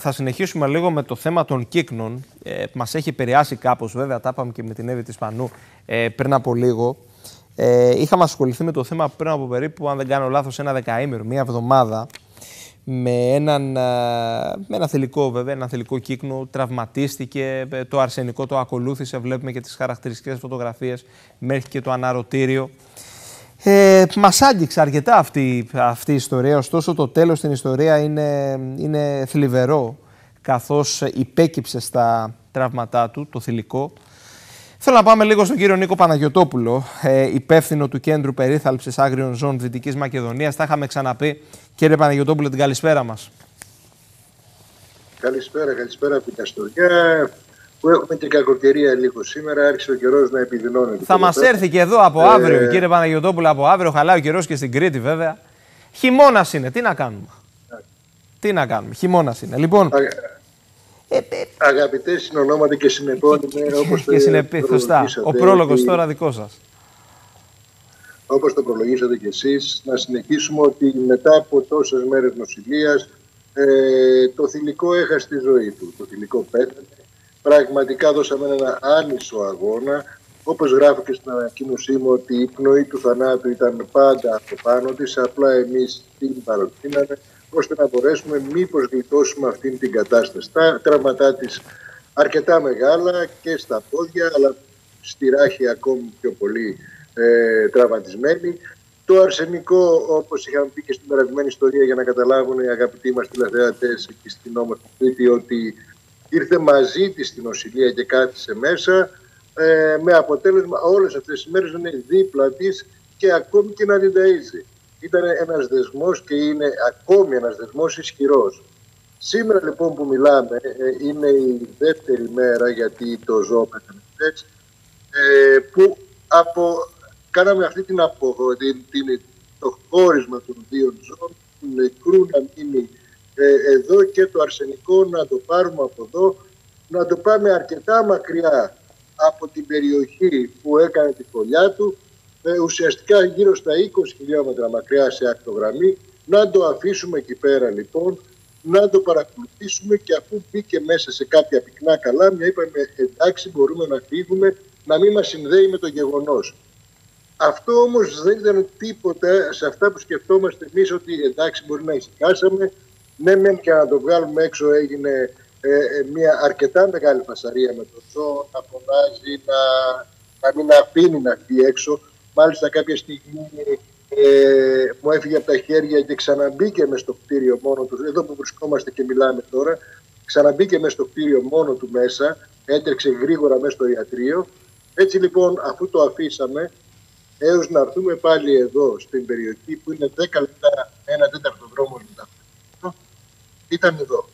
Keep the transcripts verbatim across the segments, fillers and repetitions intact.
θα συνεχίσουμε λίγο με το θέμα των κύκνων. Ε, μας έχει επηρεάσει κάπως, βέβαια, τα είπαμε και με την Εύη της Πανού ε, πριν από λίγο. Ε, είχαμε ασχοληθεί με το θέμα πριν από περίπου, αν δεν κάνω λάθος, ένα δεκαήμερο, μία εβδομάδα, με έναν με ένα θηλυκό, βέβαια, ένα θηλυκό κύκνο, τραυματίστηκε, το αρσενικό το ακολούθησε, βλέπουμε και τις χαρακτηριστικές φωτογραφίες, μέχρι και το αναρωτήριο. Ε, μας άγγιξε αρκετά αυτή, αυτή η ιστορία, ωστόσο το τέλος στην ιστορία είναι, είναι θλιβερό, καθώς υπέκυψε στα τραύματά του, το θηλυκό. Θέλω να πάμε λίγο στον κύριο Νίκο Παναγιωτόπουλο, ε, υπεύθυνο του Κέντρου Περίθαλψης Άγριων Ζώων Δυτικής Μακεδονίας. Τα είχαμε ξαναπεί. Κύριε Παναγιωτόπουλο, την καλησπέρα μας. Καλησπέρα, καλησπέρα από την Καστοριά, που έχουμε και κακοκαιρία λίγο σήμερα. Άρχισε ο καιρός να επιδεινώνεται. Θα μας έρθει και εδώ από αύριο, ε... κύριε Παναγιωτόπουλο, από αύριο. Χαλάει ο καιρός και στην Κρήτη, βέβαια. Χειμώνας είναι, τι να κάνουμε. Α. Τι να κάνουμε, χειμώνας είναι. Λοιπόν. Α... Ε, ε, Αγαπητές συνονόματι και συνεπώνυμοι, όπως το προλογίσατε. Ο πρόλογος ότι... τώρα δικό σας. Όπως το προλογίσατε κι εσείς, να συνεχίσουμε ότι μετά από τόσες μέρες νοσηλείας, ε, το θηλυκό έχασε τη ζωή του. Το θηλυκό πέθανε. Πραγματικά δώσαμε ένα άνισο αγώνα. Όπως γράφω και στην ανακοίνωσή μου, ότι η πνοή του θανάτου ήταν πάντα από πάνω της, απλά εμείς την παροτείναμε, ώστε να μπορέσουμε μήπως γλιτώσουμε αυτήν την κατάσταση. Τα τραύματά της αρκετά μεγάλα και στα πόδια, αλλά στη ράχη ακόμη πιο πολύ ε, τραυματισμένη. Το αρσενικό, όπως είχαμε πει και στην περασμένη ιστορία, για να καταλάβουν οι αγαπητοί μας τηλεθεατές εκεί στην όμορφη Κρήτη, ότι ήρθε μαζί της στην νοσηλεία και κάθισε μέσα, ε, με αποτέλεσμα όλες αυτές τις μέρες να είναι δίπλα της και ακόμη και να την ταΐζει. Ήταν ένας δεσμός και είναι ακόμη ένας δεσμός ισχυρός. Σήμερα λοιπόν που μιλάμε, ε, είναι η δεύτερη μέρα, γιατί το ζώο πέθανε χθες, ε, που από, κάναμε αυτή την αποδο, την, την, το χώρισμα των δύο ζώων, του νεκρού να μείνει ε, εδώ και το αρσενικό να το πάρουμε από εδώ, να το πάμε αρκετά μακριά από την περιοχή που έκανε τη φωλιά του, ε, ουσιαστικά γύρω στα είκοσι χιλιόμετρα μακριά σε ακτογραμμή, να το αφήσουμε εκεί πέρα λοιπόν, να το παρακολουθήσουμε, και αφού μπήκε μέσα σε κάποια πυκνά καλάμια, είπαμε εντάξει, μπορούμε να φύγουμε, να μην μας συνδέει με το γεγονός. Αυτό όμως δεν ήταν τίποτα σε αυτά που σκεφτόμαστε εμείς, ότι εντάξει, μπορεί να ησυχάσαμε. Ναι, μεν και να το βγάλουμε έξω έγινε ε, ε, μια αρκετά μεγάλη φασαρία με το ζώο, να φωνάζει, να, να μην αφήνει να βγει έξω. Μάλιστα κάποια στιγμή ε, μου έφυγε από τα χέρια και ξαναμπήκε μες στο κτίριο μόνο του, εδώ που βρισκόμαστε και μιλάμε τώρα, ξαναμπήκε μες στο κτίριο μόνο του μέσα, έτρεξε γρήγορα μέσα στο ιατρείο. Έτσι λοιπόν, αφού το αφήσαμε, έως να έρθουμε πάλι εδώ στην περιοχή που είναι δέκα λεπτά, ένα τέταρτο δρόμο μετά, ήταν εδώ.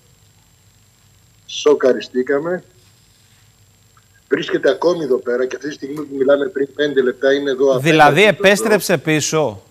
Σοκαριστήκαμε. Βρίσκεται ακόμη εδώ πέρα και αυτή τη στιγμή που μιλάμε πριν πέντε λεπτά είναι εδώ. Δηλαδή επέστρεψε πίσω.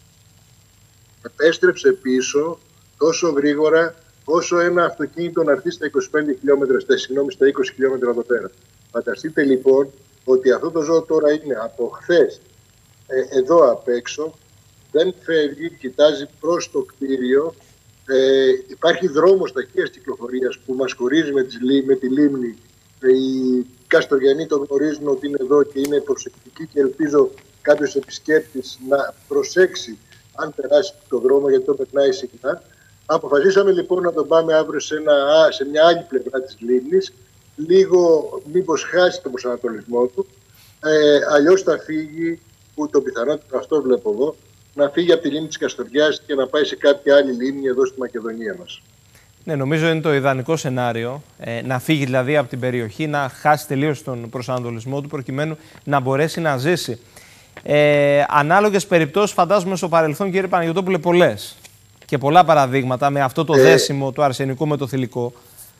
Επέστρεψε πίσω τόσο γρήγορα όσο ένα αυτοκίνητο να έρθει στα είκοσι πέντε χιλιόμετρα, στα, συγγνώμη, στα είκοσι χιλιόμετρα εδώ πέρα. Φανταστείτε λοιπόν ότι αυτό το ζώο τώρα είναι από χθες ε, εδώ απ' έξω, δεν φεύγει, κοιτάζει προς το κτίριο. Ε, υπάρχει δρόμος ταχείας κυκλοφορίας που μας χωρίζει με, τις, με τη λίμνη. Οι Καστοριανοί το γνωρίζουν ότι είναι εδώ και είναι προσεκτικοί, και ελπίζω κάποιος επισκέπτης να προσέξει αν περάσει το δρόμο, γιατί το περνάει συχνά. Αποφασίσαμε λοιπόν να τον πάμε αύριο σε, ένα, σε μια άλλη πλευρά της λίμνης, λίγο μήπως χάσει τον προσανατολισμό του, ε, αλλιώς θα φύγει, που το πιθανότερο αυτό βλέπω εγώ, να φύγει από τη λίμνη της Καστοριάς και να πάει σε κάποια άλλη λίμνη εδώ στη Μακεδονία μας. Ναι, νομίζω είναι το ιδανικό σενάριο, ε, να φύγει δηλαδή από την περιοχή, να χάσει τελείως τον προσανατολισμό του, προκειμένου να μπορέσει να ζήσει. Ε, ανάλογες περιπτώσεις φαντάζομαι στο παρελθόν, κύριε Παναγιωτόπουλε, πολλές και πολλά παραδείγματα με αυτό το ε, δέσιμο του αρσενικού με το θηλυκό.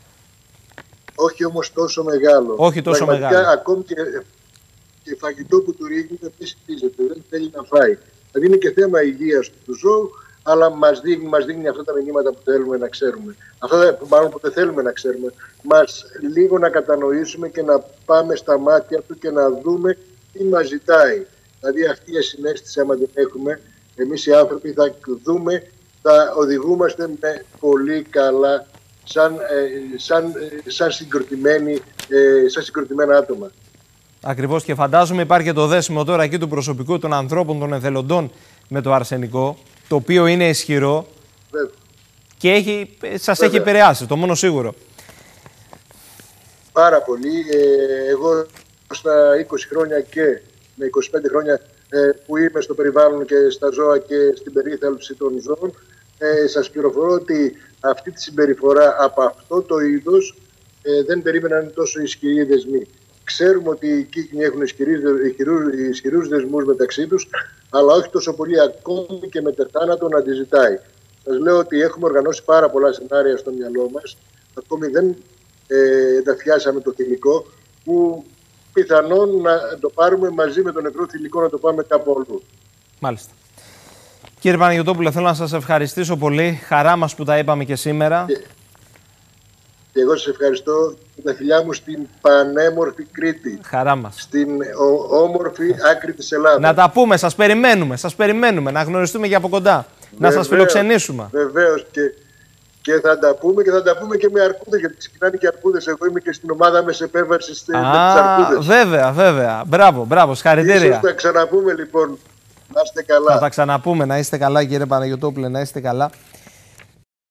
Όχι όμως τόσο μεγάλο. Όχι τόσο Πραγματικά, μεγάλο. Ακόμη και, και φαγητό που του ρίχνει δεν ψηφίζεται, δεν θέλει να φάει. Δηλαδή είναι και θέμα υγείας του ζώου, αλλά μας δείχνει, μας δείχνει αυτά τα μηνύματα που θέλουμε να ξέρουμε. Αυτά μάλλον που δεν θέλουμε να ξέρουμε. Μας λίγο να κατανοήσουμε και να πάμε στα μάτια του και να δούμε τι μας ζητάει. Δηλαδή αυτή η συναίσθηση, άμα δεν έχουμε, εμείς οι άνθρωποι θα δούμε, θα οδηγούμαστε με πολύ καλά σαν, ε, σαν, ε, σαν, συγκροτημένοι, ε, σαν συγκροτημένα άτομα. Ακριβώς, και φαντάζομαι υπάρχει και το δέσιμο τώρα εκεί του προσωπικού των ανθρώπων, των εθελοντών με το αρσενικό, το οποίο είναι ισχυρό. Βέβαια. Και έχει, σας έχει επηρεάσει, το μόνο σίγουρο. Πάρα πολύ. Ε, εγώ στα είκοσι χρόνια και με είκοσι πέντε χρόνια ε, που είμαι στο περιβάλλον και στα ζώα και στην περίθαλψη των ζώων, ε, σας πληροφορώ ότι αυτή τη συμπεριφορά από αυτό το είδος ε, δεν περίμεναν τόσο ισχυροί δεσμοί. Ξέρουμε ότι οι κύκνοι έχουν ισχυρούς δεσμούς μεταξύ τους, αλλά όχι τόσο πολύ, ακόμη και με τερθάνατο να τη ζητάει. Σας λέω ότι έχουμε οργανώσει πάρα πολλά σενάρια στο μυαλό μας, ακόμη δεν ε, ενταφιάσαμε το θηλυκό, που πιθανόν να το πάρουμε μαζί με το νεκρό θηλυκό, να το πάμε κάπου αλλού. Μάλιστα. Κύριε Παναγιωτόπουλε, θέλω να σας ευχαριστήσω πολύ. Χαρά μας που τα είπαμε και σήμερα. Και, και εγώ σας ευχαριστώ. Τα φιλιά μου στην πανέμορφη Κρήτη. Χαρά μας. Στην ο, όμορφη άκρη της Ελλάδας. Να τα πούμε, σας περιμένουμε, σας περιμένουμε, να γνωριστούμε και από κοντά. Βεβαίως, να σας φιλοξενήσουμε. Βεβαίως, και, και θα τα πούμε και θα τα πούμε και με αρκούδες, γιατί ξεκινάνε και αρκούδες. Εγώ είμαι και στην ομάδα με σε επέμβαση στις αρκούδες. Βέβαια, βέβαια. Μπράβο, μπράβο, συγχαρητήρια. Ίσως θα ξαναπούμε λοιπόν. Να είστε καλά. Θα τα ξαναπούμε, να είστε καλά κύριε Παναγιωτόπουλε, να είστε καλά.